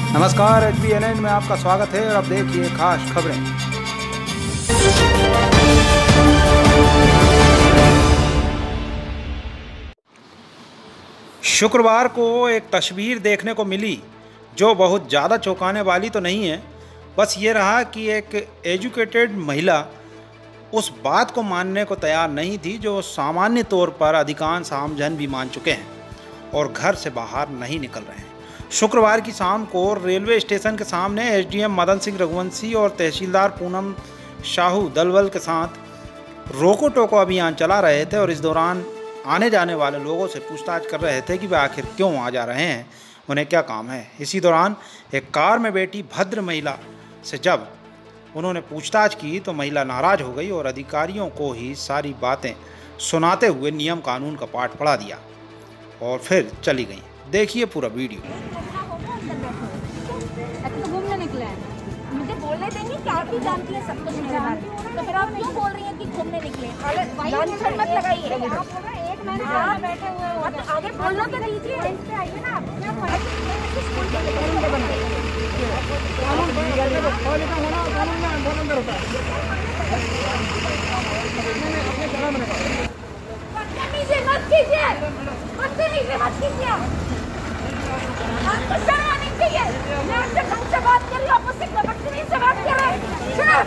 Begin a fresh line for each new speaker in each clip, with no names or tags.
नमस्कार, HBNN में आपका स्वागत है और अब देखिए खास खबरें। शुक्रवार को एक तस्वीर देखने को मिली जो बहुत ज़्यादा चौंकाने वाली तो नहीं है। बस ये रहा कि एक एजुकेटेड महिला उस बात को मानने को तैयार नहीं थी जो सामान्य तौर पर अधिकांश आमजन भी मान चुके हैं और घर से बाहर नहीं निकल रहे हैं। शुक्रवार की शाम को रेलवे स्टेशन के सामने SDM मदन सिंह रघुवंशी और तहसीलदार पूनम शाहू दलवल के साथ रोको टोको अभियान चला रहे थे और इस दौरान आने जाने वाले लोगों से पूछताछ कर रहे थे कि वे आखिर क्यों आ जा रहे हैं, उन्हें क्या काम है। इसी दौरान एक कार में बैठी भद्र महिला से जब उन्होंने पूछताछ की तो महिला नाराज हो गई और अधिकारियों को ही सारी बातें सुनाते हुए नियम कानून का पाठ पढ़ा दिया और फिर चली गई। देखिए पूरा वीडियो।
तो घूमने निकले हैं, मुझे बोलने देंगे कि आप भी जानती हैं सब कुछ मेरे बारे में, तो फिर आप क्यों बोल रही हैं कि घूमने निकले? लॉन्चर मत लगाइए। एक महीने बैठे हुए हो तो आगे बोलना तो दीजिए। आइए ना, आप क्या स्कूल के बंदे मत कीजिए, मत कीजिए। आपको शर्म आनी चाहिए। मैं आपसे ढंग से बात कर रही हूँ, आपको सिर्फ बदतमीजी से बात कर रहे हैं। सुनो,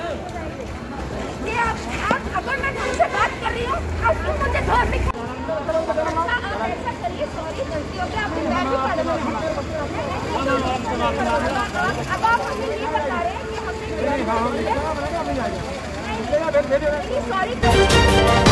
ये आप अगर मैं ढंग से बात कर रही हूँ, आप क्यों मुझे धोर दिखा? आप ऐसा करिए, सॉरी गलती हो गई, आपने बैठ ही पड़ा। अब आप हमें ये बता रहे हैं कि हमने सॉरी।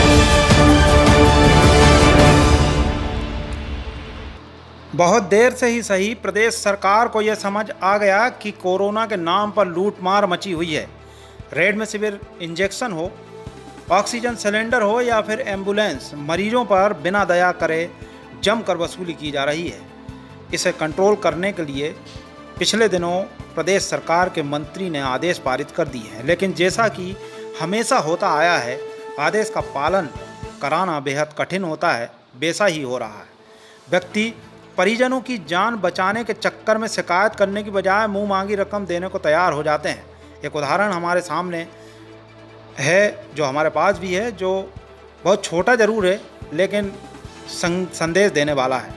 बहुत देर से ही सही प्रदेश सरकार को यह समझ आ गया कि कोरोना के नाम पर लूटमार मची हुई है। रेमडेसिविर इंजेक्शन हो, ऑक्सीजन सिलेंडर हो या फिर एम्बुलेंस, मरीजों पर बिना दया करे जमकर वसूली की जा रही है। इसे कंट्रोल करने के लिए पिछले दिनों प्रदेश सरकार के मंत्री ने आदेश पारित कर दिए हैं, लेकिन जैसा कि हमेशा होता आया है, आदेश का पालन कराना बेहद कठिन होता है। वैसा ही हो रहा है। व्यक्ति परिजनों की जान बचाने के चक्कर में शिकायत करने की बजाय मुंह मांगी रकम देने को तैयार हो जाते हैं। एक उदाहरण हमारे सामने है, जो हमारे पास भी है, जो बहुत छोटा ज़रूर है लेकिन संदेश देने वाला है।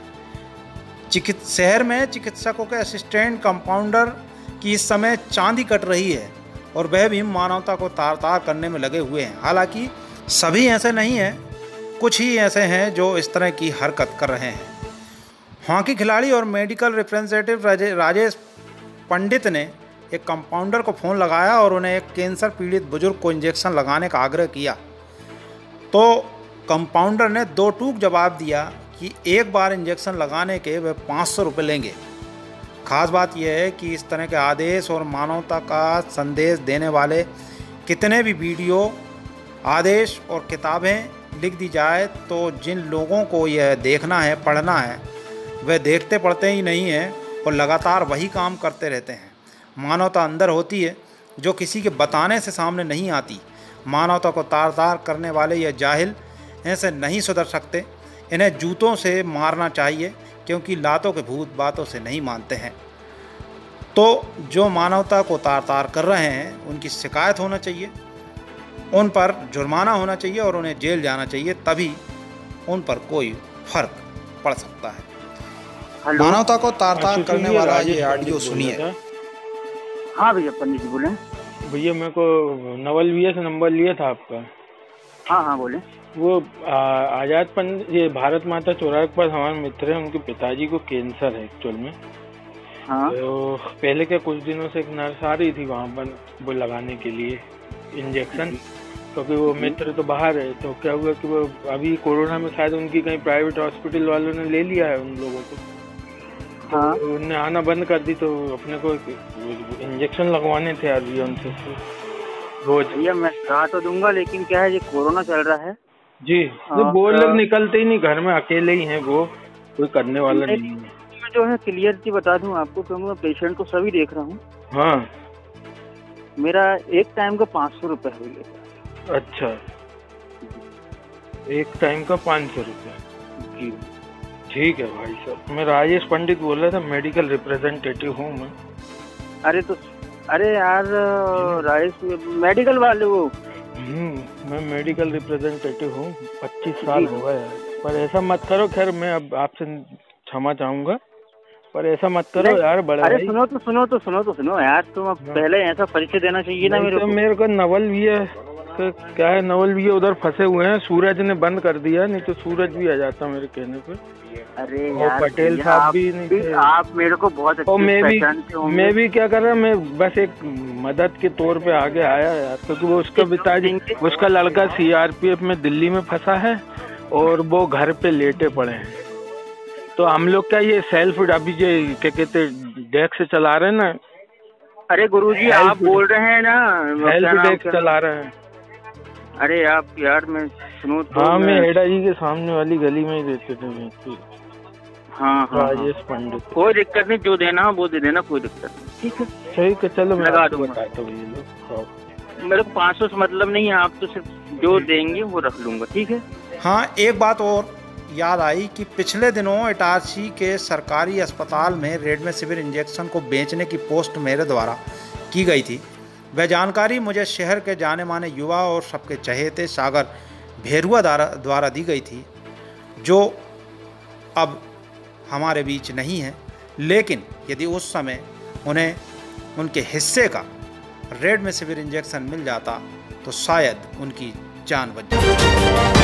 शहर में चिकित्सकों के असिस्टेंट कंपाउंडर की इस समय चांदी कट रही है और वह भी मानवता को तार तार करने में लगे हुए हैं। हालांकि सभी ऐसे नहीं हैं, कुछ ही ऐसे हैं जो इस तरह की हरकत कर रहे हैं। हॉकी खिलाड़ी और मेडिकल रिप्रेजेंटेटिव राजेश पंडित ने एक कंपाउंडर को फ़ोन लगाया और उन्हें एक कैंसर पीड़ित बुजुर्ग को इंजेक्शन लगाने का आग्रह किया, तो कंपाउंडर ने दो टूक जवाब दिया कि एक बार इंजेक्शन लगाने के वे 500 रुपये लेंगे। ख़ास बात यह है कि इस तरह के आदेश और मानवता का संदेश देने वाले कितने भी वीडियो, आदेश और किताबें लिख दी जाए तो जिन लोगों को यह देखना है, पढ़ना है, वे देखते पढ़ते ही नहीं हैं और लगातार वही काम करते रहते हैं। मानवता अंदर होती है जो किसी के बताने से सामने नहीं आती। मानवता को तार तार करने वाले ये जाहिल ऐसे नहीं सुधर सकते। इन्हें जूतों से मारना चाहिए क्योंकि लातों के भूत बातों से नहीं मानते हैं। तो जो मानवता को तार तार कर रहे हैं उनकी शिकायत होना चाहिए, उन पर जुर्माना होना चाहिए और उन्हें जेल जाना चाहिए, तभी उन पर कोई फर्क पड़ सकता है। मानवता को तार तार करने वाला ये ऑडियो सुनिए।
हाँ भैया, पंडित जी बोले।
भैया मेरे को नवल भैया से नंबर लिया था आपका।
हाँ बोले।
वो आजाद पंडित, ये भारत माता चौराहे के पास हमारे मित्र हैं, उनके पिताजी को कैंसर है एक्चुअल में।
हाँ।
तो पहले के कुछ दिनों से एक नर्स आ रही थी वहाँ पर वो लगाने के लिए इंजेक्शन, क्योंकि वो मित्र तो बाहर है। तो क्या हुआ कि वो अभी कोरोना में शायद उनकी कहीं प्राइवेट हॉस्पिटल वालों ने ले लिया है उन लोगों को।
हाँ।
तो उनने आना बंद कर दी, तो अपने को इंजेक्शन लगवाने थे अभी उनसे रोज।
भैया मैं कहा तो दूंगा, लेकिन क्या है, ये कोरोना चल रहा है
जी। तो वो लोग निकलते ही नहीं, घर में अकेले ही हैं, वो कोई करने वाला नहीं है।
मैं जो है क्लियर जी बता दूं आपको, क्योंकि मैं पेशेंट को सभी देख रहा हूँ।
हाँ।
मेरा एक टाइम का 500 रुपये हो गया।
अच्छा, एक टाइम का 500 रुपये।
जी
ठीक है भाई साहब, मैं राजेश पंडित बोल रहा था, मेडिकल रिप्रेजेंटेटिव हूँ मैं।
अरे यार राजेश मेडिकल वाले वो।
मैं मेडिकल रिप्रेजेंटेटिव हूँ, 25 साल हो गए यार। पर ऐसा मत करो, खैर मैं अब आपसे क्षमा चाहूंगा, पर ऐसा मत करो यार बड़े
अरे
भाई।
सुनो यार, तुम अब पहले ऐसा परिचय देना चाहिए ना
मेरे को नवल भी है, क्या है, नवल भी है उधर फंसे हुए हैं, सूरज ने बंद कर दिया, नहीं तो सूरज भी आ जाता मेरे कहने पे।
अरे
यार पटेल साहब भी नहीं थे।
आप मेरे को बहुत अच्छे पहचानते होंगे।
मैं भी क्या कर रहा, मैं बस एक मदद के तौर पे आगे आया यार, क्योंकि वो उसका पिताजी, उसका लड़का सीआरपीएफ में दिल्ली में फंसा है और वो घर पे लेटे पड़े हैं। तो हम लोग क्या ये सेल्फ अभी जो क्या कहते डेस्क से चला रहे हैं ना।
अरे गुरुजी आप बोल रहे हैं ना
हेल्प डेस्क चला रहे हैं।
अरे आप यार मैं सुनो तो
हाँ, मैं हेडा जी के सामने वाली गली में ही रहते थे।
हाँ
राजेश पंडित।
कोई दिक्कत नहीं, जो देना वो दे देना, कोई दिक्कत नहीं। ठीक है,
ठीक है, चलो मैं
लगा
दूंगा।
मेरे को 500 से मतलब नहीं है, आप तो सिर्फ जो देंगे वो रख लूंगा। ठीक है।
हाँ, एक बात और याद आई कि पिछले दिनों इटारसी के सरकारी अस्पताल में रेमडेसिविर इंजेक्शन को बेचने की पोस्ट मेरे द्वारा की गई थी। वह जानकारी मुझे शहर के जाने माने युवा और सबके चहेते सागर भेरुआ द्वारा दी गई थी, जो अब हमारे बीच नहीं है। लेकिन यदि उस समय उन्हें उनके हिस्से का रेमडेसिविर इंजेक्शन मिल जाता तो शायद उनकी जान बच जाती।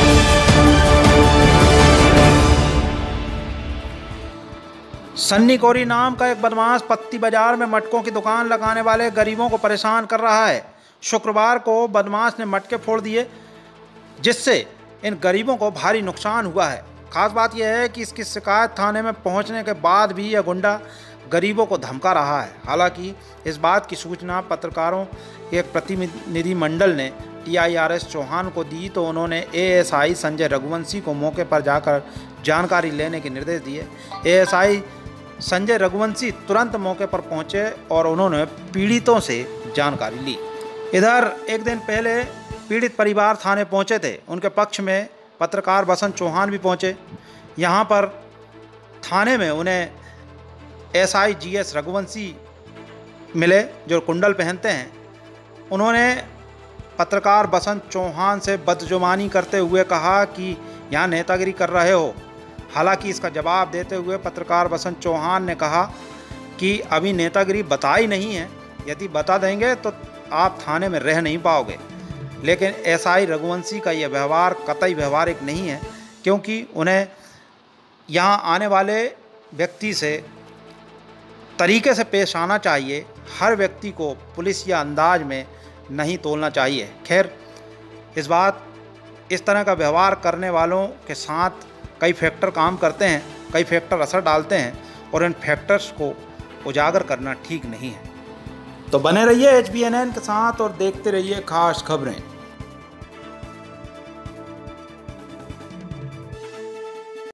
सन्नी कोरी नाम का एक बदमाश पत्ती बाजार में मटकों की दुकान लगाने वाले गरीबों को परेशान कर रहा है। शुक्रवार को बदमाश ने मटके फोड़ दिए, जिससे इन गरीबों को भारी नुकसान हुआ है। खास बात यह है कि इसकी शिकायत थाने में पहुंचने के बाद भी यह गुंडा गरीबों को धमका रहा है। हालांकि इस बात की सूचना पत्रकारों के एक प्रतिनिधि मंडल ने TIRS चौहान को दी तो उन्होंने ASI संजय रघुवंशी को मौके पर जाकर जानकारी लेने के निर्देश दिए। ASI संजय रघुवंशी तुरंत मौके पर पहुंचे और उन्होंने पीड़ितों से जानकारी ली। इधर एक दिन पहले पीड़ित परिवार थाने पहुंचे थे। उनके पक्ष में पत्रकार बसंत चौहान भी पहुंचे। यहां पर थाने में उन्हें SI GS रघुवंशी मिले, जो कुंडल पहनते हैं। उन्होंने पत्रकार बसंत चौहान से बदजुबानी करते हुए कहा कि यहाँ नेतागिरी कर रहे हो। हालांकि इसका जवाब देते हुए पत्रकार बसंत चौहान ने कहा कि अभी नेतागिरी बताई नहीं है, यदि बता देंगे तो आप थाने में रह नहीं पाओगे। लेकिन SI रघुवंशी का यह व्यवहार कतई व्यवहारिक नहीं है, क्योंकि उन्हें यहाँ आने वाले व्यक्ति से तरीके से पेश आना चाहिए। हर व्यक्ति को पुलिस या अंदाज में नहीं तोलना चाहिए। खैर, इस तरह का व्यवहार करने वालों के साथ कई फैक्टर काम करते हैं, कई फैक्टर असर डालते हैं और इन फैक्टर्स को उजागर करना ठीक नहीं है। तो बने रहिए HBNN के साथ और देखते रहिए खास खबरें।